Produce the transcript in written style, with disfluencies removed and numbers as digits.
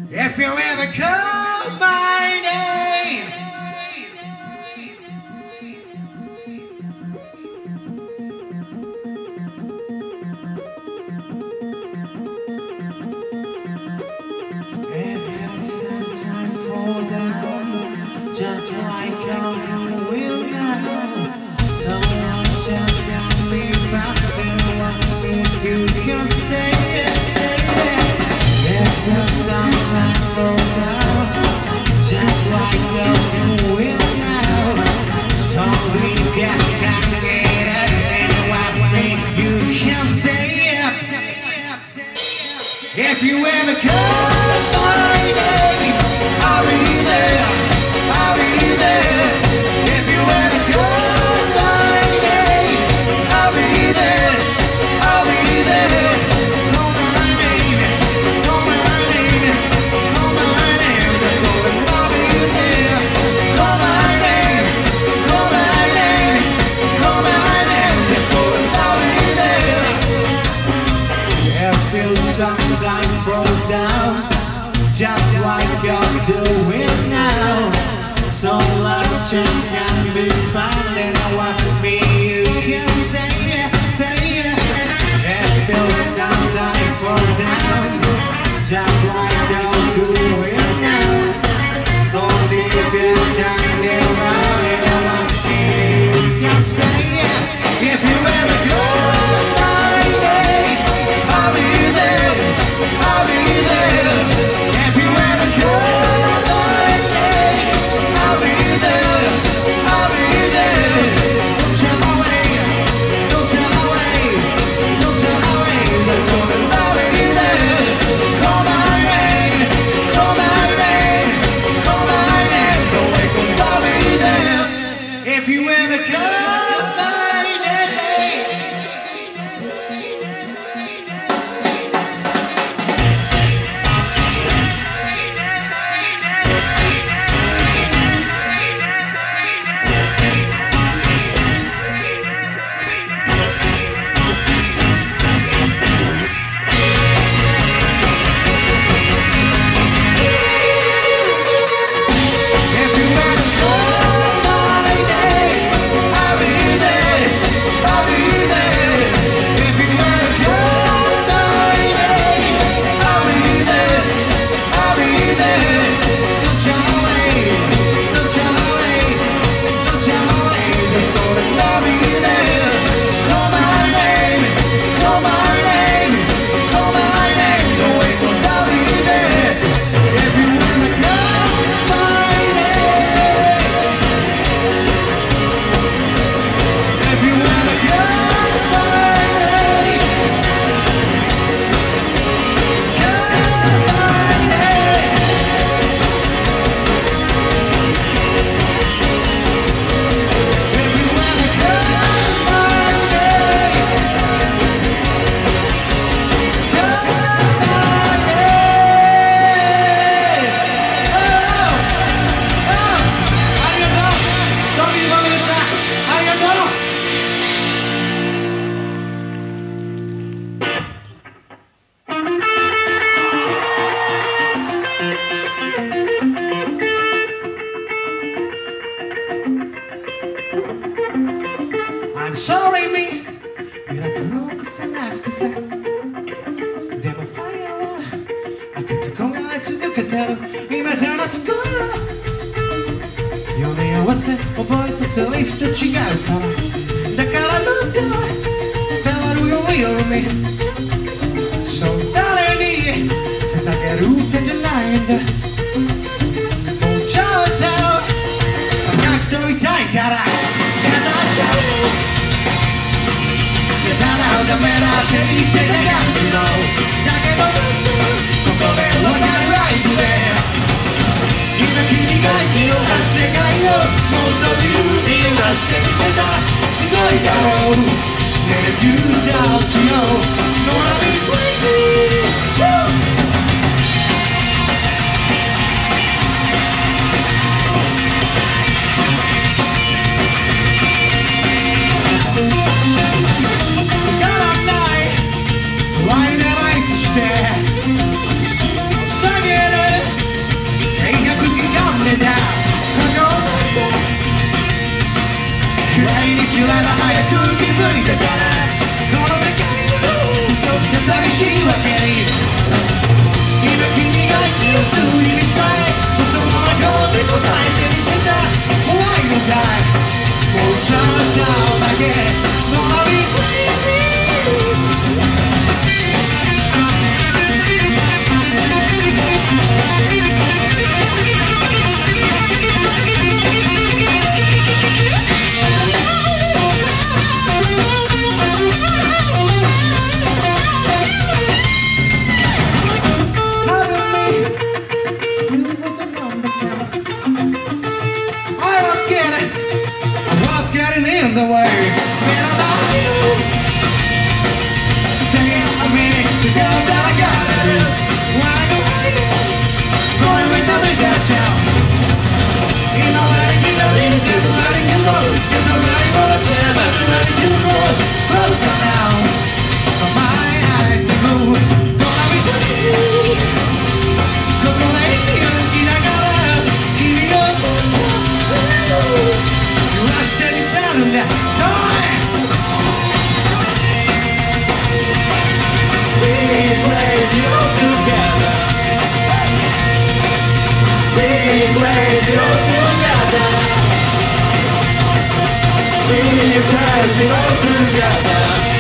If you ever call my name, if you sometimes fall down, just like I will now. Someone shall be found in what you can say it. If you sometimes fall down, just like you will now. Somebody can get it in what you can say it. If you ever call my name, I'll be there, I'll be there. If you ever call my name, I'll be there, I'll be there. Call my name, call my name, call my name. Just go and I'll be there. Call my name, call my name, call my name. Just go and I'll be there. If you sometimes fall down, just like you're doing now. So last chance can be found in what me you can say it, say it. If you sometimes fall down, just like you're doing now. So if you can get around in what me you can say it. If you ever go my way, I'll be there, I'll be there. If you ever go my way, I'll be there, I'll be there. Don't turn away, don't turn away, don't turn away. Let's go and I'll be there. Call my name, call my name, call my name. Don't wait, 'cause I'll be there. If you ever call my name. If you ever call my name, I'll be there, I'll be there. If you ever call my name, I'll be there, I'll be there. Don't turn away, don't turn away, don't turn away. Just go and I'll be there. Call my name, call my name, call my name. Don't wait, 'cause I'll be there. If you ever call my name, if you ever call my name, call my name. If you ever call my name, call my name. Arigato. Toki Momisa. Arigato. I'm sorry me ミラクルを起こさなくてさ。でもファイヤーは赤く焦がれ続けてる。今話す頃読み合わせ覚えたセリフと違うから。だからどうか伝わるようにそう誰に捧げる手じゃないんだ。もうちょっと高く取りたいからただダメだって言ってたがだけどここで終わるライブで今君が広がる世界をもっと自由に揺らしてみせたすごいだろうねえフューチャーをしよう Gonna be crazyライナーアイスして下げるだからこの世界をじゃ寂しいわけに今君が息を吸う指さえその顔で答えてみせた怖いのかいもうちょっとだけ飲みすぎin the way, man, I love you. Stay with me, to tell that I got it. Run away, going with the big town. You know I ain't letting you go, letting you go. Cause I'm ready for the slam, I'm ready to go. Close on now, my eyes are blue. Gonna be with you. Come on, lady, I gotta keep it up. You lost any sound of that. Crazy all together. Being crazy all together. Being crazy all together.